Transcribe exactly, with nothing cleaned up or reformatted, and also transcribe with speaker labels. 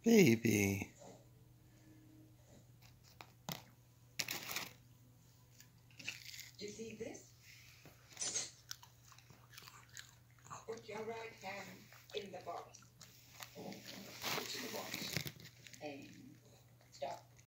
Speaker 1: Baby.
Speaker 2: You see this? Put your right hand